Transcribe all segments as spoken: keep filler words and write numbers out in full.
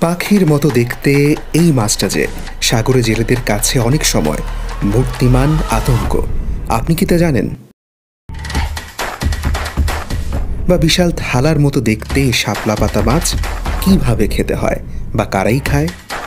পাখির মতো দেখতে এই মাছটা যে সাগরে জেলেদের কাছে অনেক সময় মূর্তিমান আতঙ্ক। আপনি কি তা জানেন? বা বিশাল থালার মতো দেখতে শাপলা পাতা মাছ কিভাবে খেতে হয় বা কারাই খায়?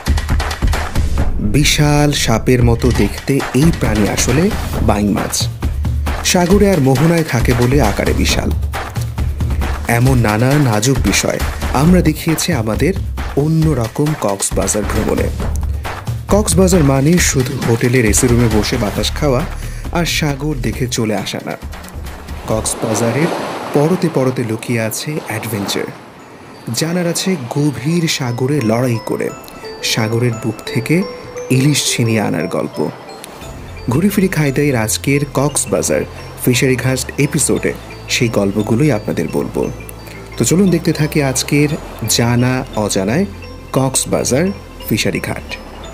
বিশাল সাপের মতো দেখতে এই প্রাণী আসলে বাইং মাছ। সাগরে আর মোহনায় থাকে বলে আকারে বিশাল। এমন নানা নাজুক বিষয় আমরা দেখিয়েছি আমাদের অন্যরকম কক্সবাজার ভ্রমণে। কক্সবাজার মানে শুধু হোটেলের এসি রুমে বসে বাতাস খাওয়া আর সাগর দেখে চলে আসা না। কক্সবাজারের পরতে পরতে লুকিয়ে আছে অ্যাডভেঞ্চার, জানার আছে গভীর সাগরে লড়াই করে সাগরের বুক থেকে ইলিশ ছিনিয়ে আনার গল্প। ঘুরে ফিরে খাইদাইয়ের আজকের কক্সবাজার ফিশারি ঘাট এপিসোডে সেই গল্পগুলোই আপনাদের বলবো। তো চলুন দেখতে থাকি আজকের জানা অজানায় কক্সবাজার ফিশারি ঘাট।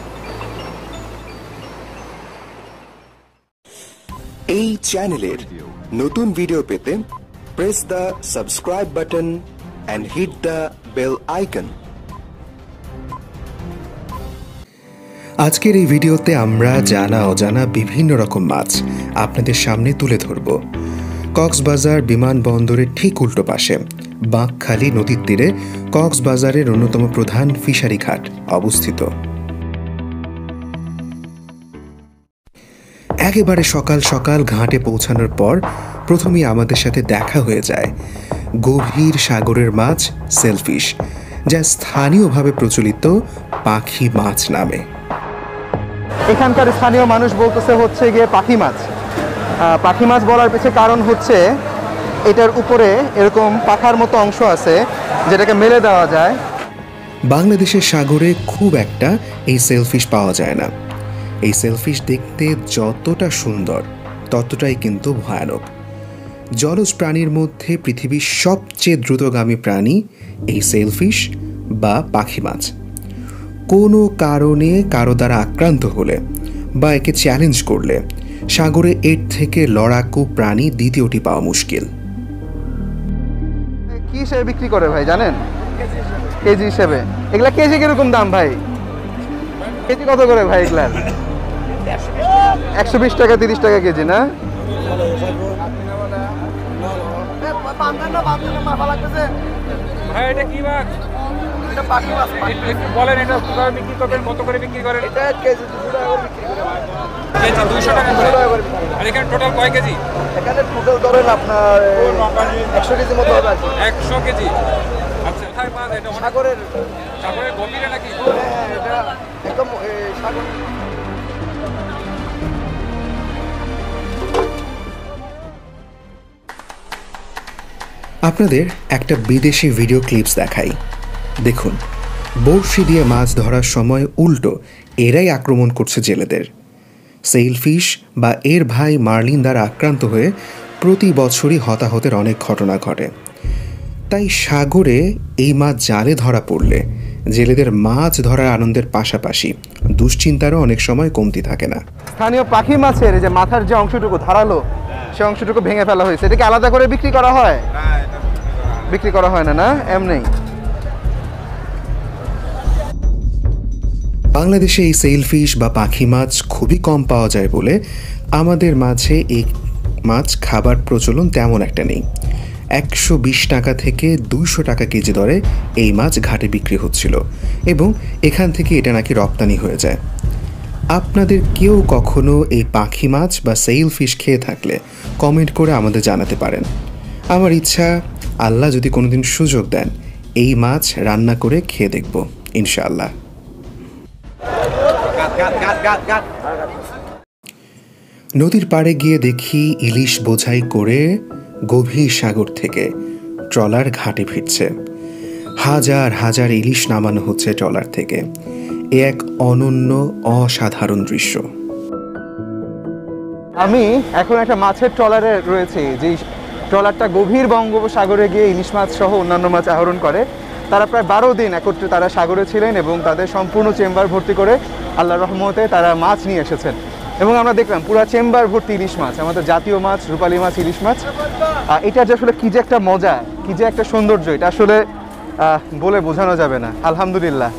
এই চ্যানেলের নতুন ভিডিও পেতে press the subscribe button and hit the bell icon. আজকের এই ভিডিওতে আমরা জানা অজানা বিভিন্ন রকম মাছ আপনাদের সামনে তুলে ধরব। কক্সবাজার বিমানবন্দরের ঠিক উল্টো পাশে বাঁকখালী নদীর তীরে কক্সবাজারের অন্যতম প্রধান ফিশারি ঘাট অবস্থিত। একেবারে সকাল সকাল ঘাটে পৌঁছানোর পর প্রথমেই আমাদের সাথে দেখা হয়ে যায় গভীর সাগরের মাছ সেলফিশ, যা স্থানীয়ভাবে প্রচলিত পাখি মাছ নামে। এখানকার স্থানীয় মানুষ বলতেছে হচ্ছে গিয়ে পাখি মাছ। পাখি মাছ বলার পেছনে কারণ হচ্ছে এটার উপরে এরকম পাখার মতো অংশ আছে যেটাকে মেলে দেওয়া যায়। বাংলাদেশের সাগরে খুব একটা এই সেলফিশ পাওয়া যায় না। এই সেলফিশ দেখতে যতটা সুন্দর ততটাই কিন্তু ভয়ানক। জলজ প্রাণীর মধ্যে পৃথিবীর সবচেয়ে দ্রুতগামী প্রাণী এই সেলফিশ বা পাখি মাছ। কোনো কারণে কারো দ্বারা আক্রান্ত হলে বা একে চ্যালেঞ্জ করলে সাগরে এর থেকে লড়াকু প্রাণী দ্বিতীয়টি পাওয়া মুশকিল। কি হিসেবে বিক্রি করে ভাই জানেন? কেজি হিসেবে। এগুলা কেজি কিরকম দাম ভাই? কেজি কত করে ভাই এগুলা? একশো বিশ টাকা তিরিশ টাকা কেজি না? দুইশো টাকা করে। আর এখানে টোটাল কয় কেজি? এখানে টোটাল ধরেন আপনার একশো কেজি মতো হবে। একশো কেজি। আচ্ছা, কোথায় পাওয়া যায় এটা? সাগরের সাগরের গভীরে নাকি? হ্যাঁ, এটা একদম সাগর। আপনাদের একটা বিদেশি ভিডিও ক্লিপস দেখাই, দেখুন। বড়শি দিয়ে মাছ ধরার সময় উল্টো এরাই আক্রমণ করছে জেলেদের। সেলফিশ বা এর ভাই মার্লিন দ্বারা আক্রান্ত হয়ে প্রতি বছরই হতাহতের অনেক ঘটনা ঘটে। তাই সাগরে এই মাছ জালে ধরা পড়লে জেলেদের মাছ ধরার আনন্দের পাশাপাশি দুশ্চিন্তারও অনেক সময় কমতি থাকে না। স্থানীয় পাখি মাছের যে মাথার যে অংশটুকু ধারালো, সে অংশটুকু ভেঙে ফেলা হয়েছে। এটাকে আলাদা করে বিক্রি করা হয়? বিক্রি করা হয় না, না এমনি। বাংলাদেশে এই সেলফিশ বা পাখি মাছ খুবই কম পাওয়া যায় বলে আমাদের মাঝে এই মাছ খাবার প্রচলন তেমন একটা নেই। একশো বিশ টাকা থেকে দুইশো টাকা কেজি দরে এই মাছ ঘাটে বিক্রি হচ্ছিল এবং এখান থেকে এটা নাকি রপ্তানি হয়ে যায়। আপনাদের কেউ কখনো এই পাখি মাছ বা সেলফিশ খেয়ে থাকলে কমেন্ট করে আমাদের জানাতে পারেন। আমার ইচ্ছা, আল্লাহ যদি কোনোদিন সুযোগ দেন, এই মাছ রান্না করে খেয়ে দেখব ইনশাআল্লাহ। নদীর পাড়ে গিয়ে দেখি ইলিশ বোঝাই করে গভীর সাগর থেকে ট্রলার ঘাটে ফিরছে। হাজার হাজার ইলিশ নামানো হচ্ছে ট্রলার থেকে। এ এক অনন্য অসাধারণ দৃশ্য। আমি এখন একটা মাছের ট্রলারে রয়েছে, যে ট্রলারটা গভীর বঙ্গোপসাগরে গিয়ে ইলিশ মাছ সহ অন্যান্য মাছ আহরণ করে। তারা প্রায় বারো দিন একত্রে তারা সাগরে ছিলেন এবং তাদের সম্পূর্ণ চেম্বার ভর্তি করে আল্লাহর রহমতে তারা মাছ নিয়ে এসেছেন। এবং আমরা দেখলাম পুরো চেম্বার ভর্তি ইলিশ মাছ, আমাদের জাতীয় মাছ, রূপালী মাছ, ইলিশ মাছ। এটা যে আসলে কী যে একটা মজা, কী যে একটা সৌন্দর্য, এটা আসলে বলে বোঝানো যাবে না। আলহামদুলিল্লাহ।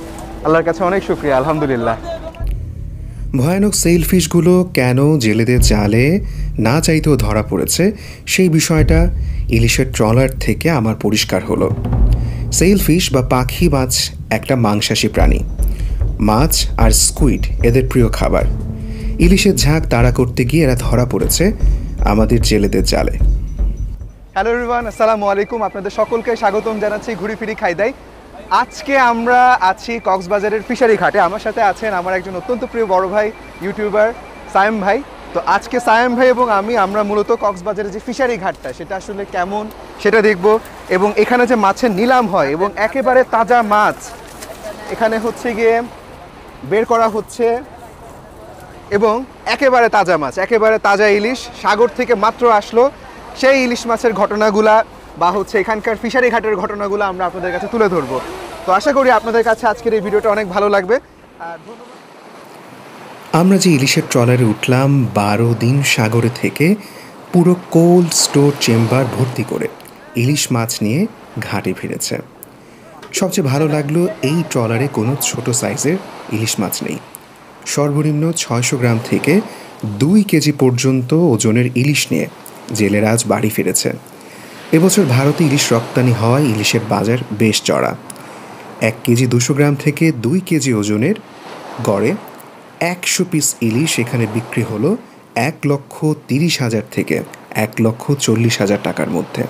আল্লাহর কাছে অনেক শুকরিয়া, আলহামদুলিল্লাহ। ভয়ানক সেলফিশগুলো কেন জেলেদের জালে না চাইতেও ধরা পড়েছে সেই বিষয়টা ইলিশের ট্রলার থেকে আমার পরিষ্কার হলো। সেলফিশ বা পাখি মাছ একটা মাংসাশী প্রাণী। মাছ আর স্কুইড এদের প্রিয় খাবার। ইলিশের ঝাঁক তাড়া করতে গিয়ে এরা ধরা পড়েছে আমাদের জেলেদের জালে। হ্যালো এভরিওয়ান, আসসালামু আলাইকুম। আপনাদের সকলকে স্বাগতম জানাচ্ছি ঘুরি ফিরি খাইদাই। আজকে আমরা আছি কক্সবাজারের ফিশারি ঘাটে। আমার সাথে আছেন আমার একজন অত্যন্ত প্রিয় বড় ভাই, ইউটিউবার সায়েম ভাই। তো আজকে সায়েম ভাই এবং আমি আমরা মূলত কক্সবাজারের যে ফিশারি ঘাটটা সেটা আসলে কেমন সেটা দেখব, এবং এখানে যে মাছের নিলাম হয় এবং একেবারে তাজা মাছ এখানে হচ্ছে গিয়ে বের করা হচ্ছে, এবং একেবারে তাজা মাছ, একেবারে তাজা ইলিশ সাগর থেকে মাত্র আসলো, সেই ইলিশ মাছের ঘটনাগুলা বা হচ্ছে এখানকার ফিশারি ঘাটের ঘটনাগুলো আমরা আপনাদের কাছে তুলে ধরবো। তো আশা করি আপনাদের কাছে আজকের এই ভিডিওটা অনেক ভালো লাগবে। আর আমরা যে ইলিশের ট্রলারে উঠলাম বারো দিন সাগরে থেকে পুরো কোল্ড স্টোর চেম্বার ভর্তি করে ইলিশ মাছ নিয়ে ঘাটে ফিরেছে। সবচেয়ে ভালো লাগলো এই ট্রলারে কোনো ছোট সাইজের ইলিশ মাছ নেই। সর্বনিম্ন ছয়শো গ্রাম থেকে দুই কেজি পর্যন্ত ওজনের ইলিশ নিয়ে জেলেরা আজ বাড়ি ফিরেছে। এবছর ভারতে ইলিশ রপ্তানি হওয়ায় ইলিশের বাজার বেশ চড়া। এক কেজি দুশো গ্রাম থেকে দুই কেজি ওজনের গড়ে একশো পিস ইলিশ এখানে বিক্রি হলো এক লক্ষ তিরিশ হাজার থেকে এক লক্ষ চল্লিশ হাজার টাকার মধ্যে।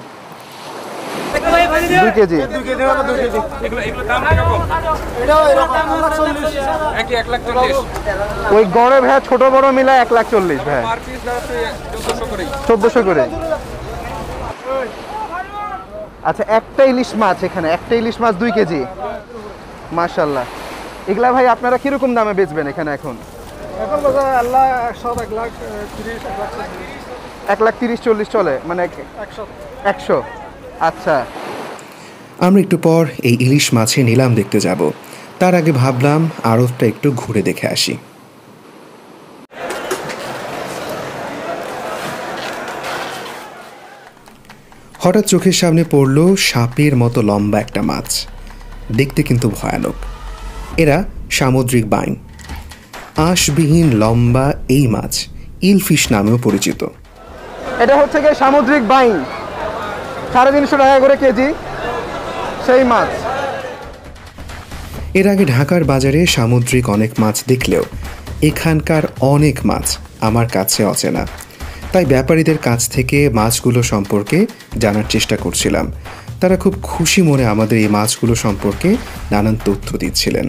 দুই কেজি ওই গড়ে ভাইয়া ছোট বড় মিলা এক লাখ চল্লিশ ভাই, চোদ্দশো করে। আচ্ছা, একটা ইলিশ মাছ এখানে একটা ইলিশ মাছ দুই কেজি, মাশাআল্লাহ। এগুলা ভাই আপনারা কিরকম দামে বেচবেন এখানে এখন? এক লাখ তিরিশ চল্লিশ চলে, মানে একশো। আচ্ছা, আমরা একটু পর এই ইলিশ মাছে নিলাম দেখতে যাব। তার আগে ভাবলাম আড়তটা একটু ঘুরে দেখে আসি। হঠাৎ চোখের সামনে পড়ল সাপের মতো লম্বা একটা মাছ, দেখতে কিন্তু ভয়ানক। এরা সামুদ্রিক বাইং। আঁশবিহীন লম্বা এই মাছ ইলফিশ নামেও পরিচিত। এটা হচ্ছে গিয়ে সামুদ্রিক বাইং, সাড়ে তিনশো টাকা করে কেজি সেই মাছ। এর আগে ঢাকার বাজারে সামুদ্রিক অনেক মাছ দেখলেও এখানকার অনেক মাছ আমার কাছে অচেনা। তাই ব্যাপারীদের কাছ থেকে মাছগুলো সম্পর্কে জানার চেষ্টা করছিলাম। তারা খুব খুশি মনে আমাদের এই মাছগুলো সম্পর্কে নানান তথ্য দিচ্ছিলেন।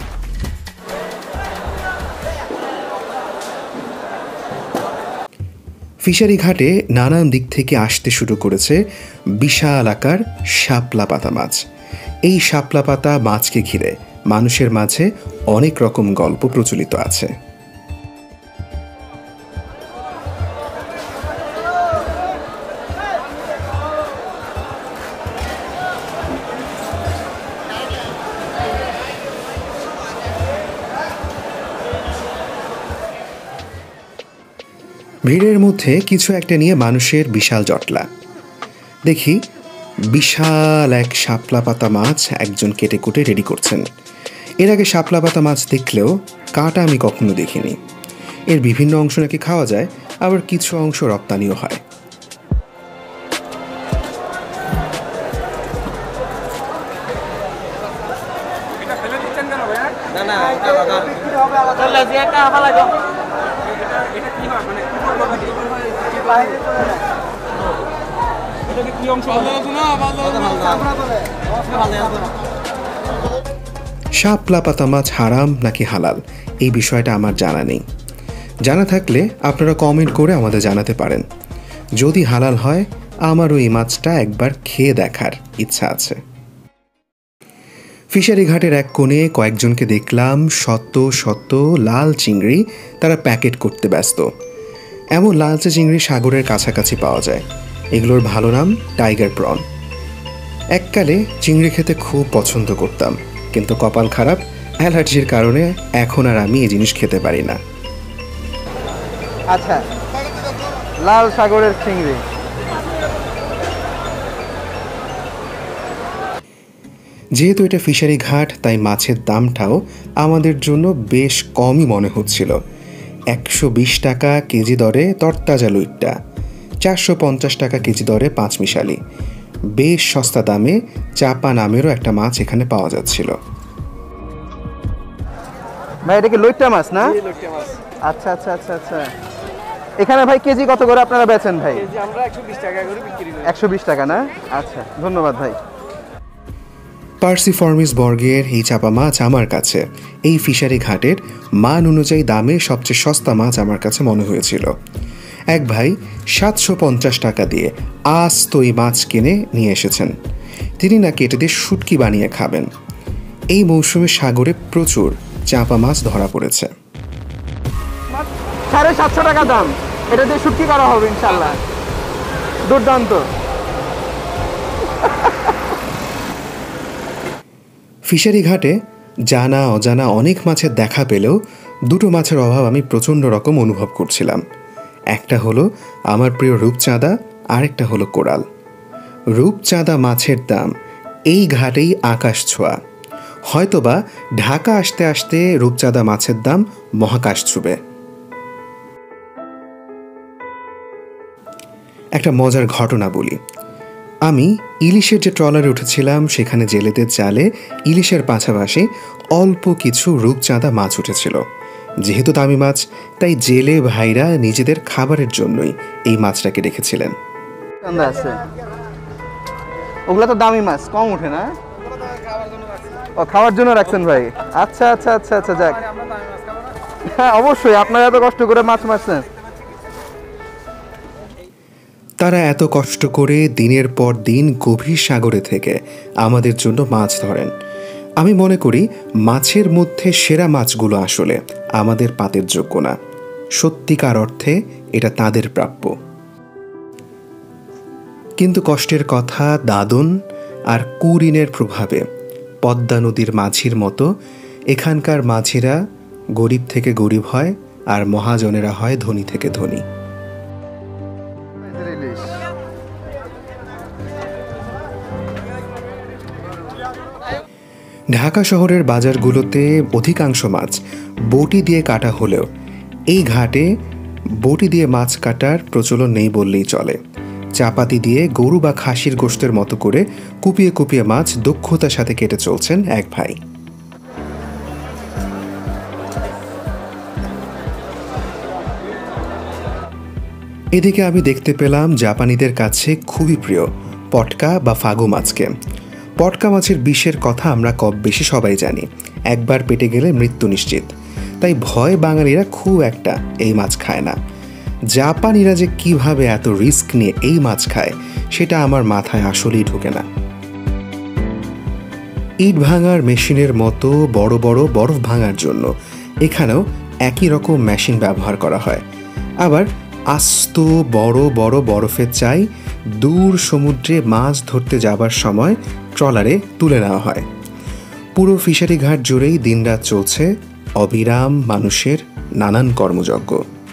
ফিশারি ঘাটে নানান দিক থেকে আসতে শুরু করেছে বিশাল আকার শাপলা পাতা মাছ। এই শাপলা পাতা মাছকে ঘিরে মানুষের মাঝে অনেক রকম গল্প প্রচলিত আছে। ভিড়ের মধ্যে কিছু একটা নিয়ে মানুষের বিশাল জটলা। দেখি বিশাল এক শাপলা পাতা মাছ একজন কেটে কুটে রেডি করছেন। এর আগে শাপলা পাতা মাছ দেখলেও কাটা আমি কখনো দেখিনি। এর বিভিন্ন অংশ নাকি খাওয়া যায়, আবার কিছু অংশ রপ্তানিও হয়। শাপলা পাতা মাছ হারাম নাকি হালাল এই বিষয়টা আমার জানা নেই। জানা থাকলে আপনারা কমেন্ট করে আমাদের জানাতে পারেন। যদি হালাল হয় আমারও এই মাছটা একবার খেয়ে দেখার ইচ্ছা আছে। ফিশারি ঘাটের এক কোণে কয়েকজনকে দেখলাম শত শত লাল চিংড়ি তারা প্যাকেট করতে ব্যস্ত। এমন লালচে চিংড়ি সাগরের কাছাকাছি পাওয়া যায়। এগুলোর ভালো নাম টাইগার প্রন। এককালে চিংড়ি খেতে খুব পছন্দ করতাম, কিন্তু কপাল খারাপ, অ্যালার্জির কারণে এখন আর আমি এই জিনিস খেতে পারি না। আচ্ছা, লাল সাগরের চিংড়ি। যেহেতু এটা ফিশারি ঘাট, তাই মাছের দামটাও আমাদের জন্য বেশ কমই মনে হচ্ছিল। একশো বিশ টাকা কেজি দরে তরতাজা লুইটটা, চারশো পঞ্চাশ টাকা কেজি দরে পাঁচমিশালি। বেশ সস্তা দামে চাপা নামেরও একটা মাছ এখানে পাওয়া যাচ্ছিল। ভাই এটা কি লইট্টা মাছ না? আচ্ছা আচ্ছা আচ্ছা আচ্ছা। এখানে ভাই কেজি কত করে আপনারা বেচেন ভাই? আমরা একশো বিশ টাকা করে বিক্রি করি। একশো বিশ টাকা না? আচ্ছা, ধন্যবাদ ভাই। পার্সিফর্মিস বর্গের এই চাপা মাছ আমার কাছে এই ফিশারি ঘাটের মান অনুযায়ী দামে সবচেয়ে সস্তা মাছ আমার কাছে মনে হয়েছিল। এক ভাই সাতশো পঞ্চাশ টাকা দিয়ে আস্ত এই মাছ কিনে নিয়ে এসেছেন। তিনি নাকি এটা দিয়ে শুটকি বানিয়ে খাবেন। এই মৌসুমে সাগরে প্রচুর চাপা মাছ ধরা পড়েছে। সাড়ে সাতশো টাকা দাম, এটা দিয়ে শুটকি করা হবে ইনশাল্লাহ। দুর্দান্ত। ফিশারি ঘাটে জানা অজানা অনেক মাছের দেখা পেলেও দুটো মাছের অভাব আমি প্রচণ্ড রকম অনুভব করছিলাম। একটা হলো আমার প্রিয় রূপচাঁদা, আরেকটা হলো কোরাল। রূপচাঁদা মাছের দাম এই ঘাটেই আকাশ ছোঁয়া। হয়তোবা ঢাকা আসতে আসতে রূপচাঁদা মাছের দাম মহাকাশ ছুবে। একটা মজার ঘটনা বলি। আমি ইলিশের যে ট্রলারে উঠেছিলাম সেখানে জেলেদের জালে ইলিশের পাশাপাশি অল্প কিছু রূপচাঁদা মাছ উঠেছিল। যেহেতু দামি মাছ, তাই জেলে ভাইরা নিজেদের খাবারের জন্যই এই মাছটাকে রেখেছিলেন। ওগুলো তো দামি মাছ, কম উঠে না? ও খাওয়ার জন্য রাখছেন ভাই। আচ্ছা আচ্ছা আচ্ছা আচ্ছা, যাক। হ্যাঁ অবশ্যই, আপনারা এত কষ্ট করে মাছ মারছেন। তারা এত কষ্ট করে দিনের পর দিন গভীর সাগরে থেকে আমাদের জন্য মাছ ধরেন। আমি মনে করি মাছের মধ্যে সেরা মাছগুলো আসলে আমাদের পাতের যোগ্য না। সত্যিকার অর্থে এটা তাদের প্রাপ্য। কিন্তু কষ্টের কথা, দাদন আর কুরিনের প্রভাবে পদ্মা নদীর মাঝির মতো এখানকার মাঝিরা গরিব থেকে গরিব হয়, আর মহাজনেরা হয় ধনী থেকে ধনী। ঢাকা শহরের বাজারগুলোতে অধিকাংশ মাছ বটি দিয়ে কাটা হলেও এই ঘাটে বটি দিয়ে মাছ কাটার প্রচলন নেই বললেই চলে। চাপাতি দিয়ে গরু বা খাসির গোশতের মতো করে কুপিয়ে কুপিয়ে মাছ দক্ষতার সাথে কেটে চলছেন এক ভাই। এদিকে আমি দেখতে পেলাম জাপানিদের কাছে খুবই প্রিয় পটকা বা ফাগু মাছকে। পটকা মাছের বিষের কথা আমরা কম বেশি সবাই জানি, একবার পেটে গেলে মৃত্যু নিশ্চিত। তাই ভয় বাঙালিরা খুব একটা এই মাছ খায় না। জাপানিরা যে কিভাবে এত রিস্ক নিয়ে এই মাছ খায় সেটা আমার মাথায় আসলেই ঢোকে না। ইট ভাঙার মেশিনের মতো বড় বড় বরফ ভাঙার জন্য এখানেও একই রকম মেশিন ব্যবহার করা হয়। আবার আস্ত বড় বড় বরফের চাই দূর সমুদ্রে মাছ ধরতে যাবার সময় ট্রলারে তুলে নেওয়া হয়। পুরো ফিশারি ঘাট জুড়েই দিনরাত চলছে অবিরাম মানুষের নানান কর্মযজ্ঞ।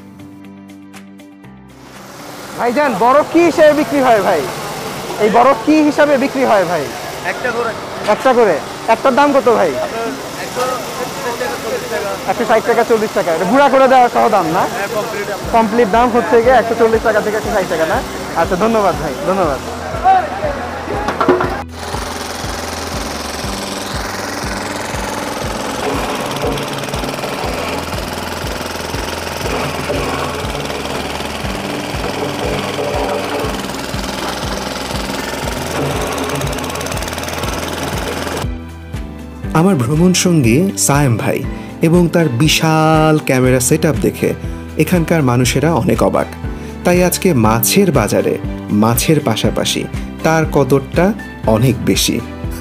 ভাইজান, বরফ কি হিসাবে বিক্রি হয় ভাই? এই বরফ কি হিসাবে বিক্রি হয় ভাই? একটা করে একটা করে। একটার দাম কত ভাই? একশো ষাট টাকা চল্লিশ টাকা। এটা গুঁড়া করে দেওয়া সহ দাম না? কমপ্লিট দাম হচ্ছে গিয়ে একশো চল্লিশ টাকা থেকে একশো ষাট টাকা না? আচ্ছা, ধন্যবাদ ভাই, ধন্যবাদ। আমার ভ্রমণ সঙ্গী সায়েম ভাই এবং তার বিশাল ক্যামেরা সেটআপ দেখে এখানকার মানুষেরা অনেক অবাক। তাই আজকে মাছের বাজারে মাছের পাশাপাশি তার কদরটা অনেক বেশি।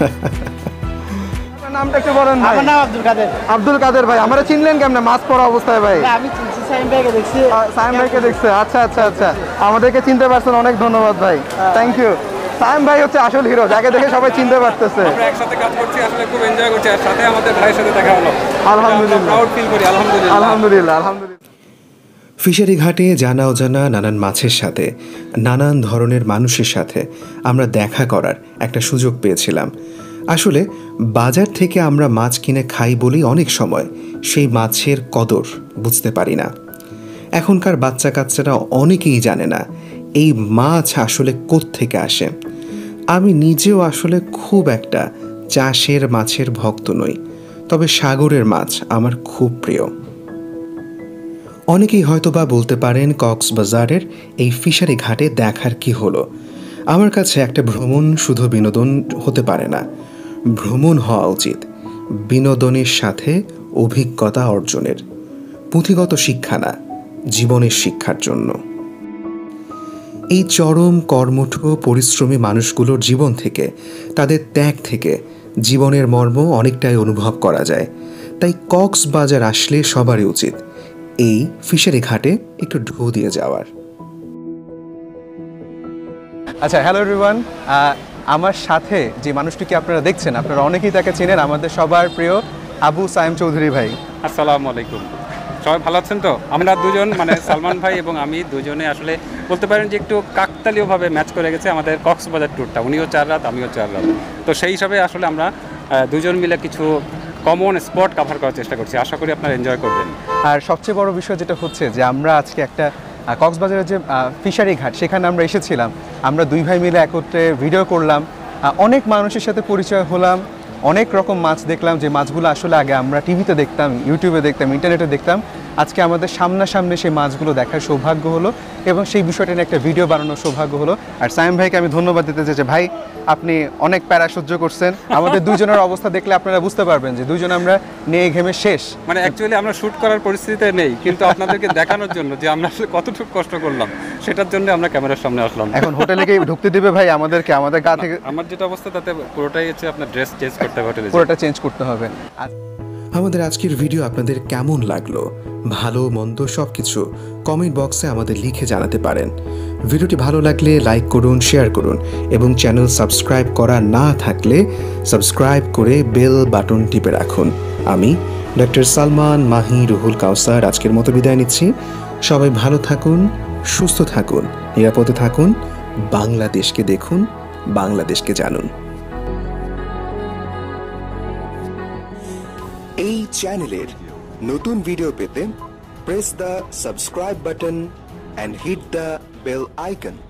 নামটা একটু বলেন ভাই। আমার নাম আব্দুল কাদের। আব্দুল কাদের ভাই, আমরা চিনলেন কেমনে মাছ পড়া অবস্থায় ভাই? আমি চিনছি, সাইম ভাইকে দেখছি। সায়েম ভাইকে দেখছে? আচ্ছা আচ্ছা আচ্ছা, আমাদেরকে চিনতে পারছেন, অনেক ধন্যবাদ ভাই, থ্যাংক ইউ। সায়েম ভাই হচ্ছে আসল হিরো, যাকে দেখে সবাই চিনতে পারতেছে। আমরা একসাথে কাজ করছি, আসলে খুব এনজয় করছি, আর সাথে আমাদের ভাইয়ের সাথে দেখা হলো। আলহামদুলিল্লাহ, প্রাউড ফিল করি। আলহামদুলিল্লাহ আলহামদুলিল্লাহ আলহামদুলিল্লাহ। ফিশারি ঘাটে জানা অজানা নানান মাছের সাথে নানান ধরনের মানুষের সাথে আমরা দেখা করার একটা সুযোগ পেয়েছিলাম। আসলে বাজার থেকে আমরা মাছ কিনে খাই বলেই অনেক সময় সেই মাছের কদর বুঝতে পারি না। এখনকার বাচ্চা কাচ্চারা অনেকেই জানে না এই মাছ আসলে কোত্থেকে আসে। আমি নিজেও আসলে খুব একটা চাষের মাছের ভক্ত নই, তবে সাগরের মাছ আমার খুব প্রিয়। অনেকেই হয়তোবা বলতে পারেন কক্সবাজারের এই ফিশারি ঘাটে দেখার কি হলো। আমার কাছে একটা ভ্রমণ শুধু বিনোদন হতে পারে না, ভ্রমণ হওয়া উচিত বিনোদনের সাথে অভিজ্ঞতা অর্জনের, পুঁথিগত শিক্ষা না, জীবনের শিক্ষার জন্য। এই চরম কর্মঠ পরিশ্রমী মানুষগুলোর জীবন থেকে, তাদের ত্যাগ থেকে জীবনের মর্ম অনেকটাই অনুভব করা যায়। তাই কক্সবাজার আসলে সবারই উচিত এই ফিশারি ঘাটে একটু ঢু দিয়ে যাওয়ার। আচ্ছা, হ্যালো এভরিওয়ান। আমার সাথে যে মানুষটিকে আপনারা দেখছেন, আপনারা অনেকেই তাকে চেনেন, আমাদের সবার প্রিয় আবু সায়েম চৌধুরী ভাই। আসসালামু আলাইকুম, সবাই ভালো আছেন তো? আমরা দুজন মানে সালমান ভাই এবং আমি দুজনে আসলে বলতে পারেন যে একটু কাকতালীয়ভাবে ম্যাচ করে গেছে আমাদের কক্সবাজার ট্যুরটা। উনিও চার রাত, আমিও চার রাত। তো সেই হিসাবে আসলে আমরা দুজন মিলে কিছু কমন স্পট কভার করার চেষ্টা করছি। আশা করি আপনারা এনজয় করবেন। আর সবচেয়ে বড় বিষয় যেটা হচ্ছে যে আমরা আজকে একটা কক্সবাজারের যে ফিশারি ঘাট, সেখানে আমরা এসেছিলাম। আমরা দুই ভাই মিলে একত্রে ভিডিও করলাম, অনেক মানুষের সাথে পরিচয় হলাম, অনেক রকম মাছ দেখলাম যে মাছগুলো আসলে আগে আমরা টিভিতে দেখতাম, ইউটিউবে দেখতাম, ইন্টারনেটে দেখতাম। আজকে আমাদের সামনাসামনি সেই মাছগুলো দেখার সৌভাগ্য হলো এবং সেই বিষয়টা নিয়ে একটা ভিডিও বানানোর সৌভাগ্য হলো। আর সায়েম ভাইকে আমি ধন্যবাদ দিতে চাই যে ভাই আপনি অনেক প্যারা সহ্য করছেন। আমাদের দুইজনের অবস্থা দেখলে আপনারা বুঝতে পারবেন যে দুইজন আমরা নিয়ে ঘেমে শেষ। মানে অ্যাকচুয়ালি আমরা শ্যুট করার পরিস্থিতিতে নেই, কিন্তু আপনাদেরকে দেখানোর জন্য যে আমরা আসলে কতটুকু কষ্ট করলাম সেটার জন্য আমরা ক্যামেরার সামনে আসলাম। এখন হোটেলে গিয়ে ঢুকতে দিবে ভাই আমাদেরকে? আমাদের গা থেকে আমার যেটা অবস্থা তাতে পুরোটাই হচ্ছে আপনার ড্রেস চেঞ্জ করতে হবে, হোটেলে পুরোটা চেঞ্জ করতে হবে। আমাদের আজকের ভিডিও আপনাদের কেমন লাগলো, ভালো মন্দ সব কিছু কমেন্ট বক্সে আমাদের লিখে জানাতে পারেন। ভিডিওটি ভালো লাগলে লাইক করুন, শেয়ার করুন এবং চ্যানেল সাবস্ক্রাইব করা না থাকলে সাবস্ক্রাইব করে বেল বাটন টিপে রাখুন। আমি ডক্টর সালমান মাহি রুহুল কাউসার আজকের মতো বিদায় নিচ্ছি। সবাই ভালো থাকুন, সুস্থ থাকুন, নিরাপদে থাকুন। বাংলাদেশকে দেখুন, বাংলাদেশকে জানুন। এই চ্যানেলের নতুন ভিডিও পেতে press the subscribe button and hit the bell icon.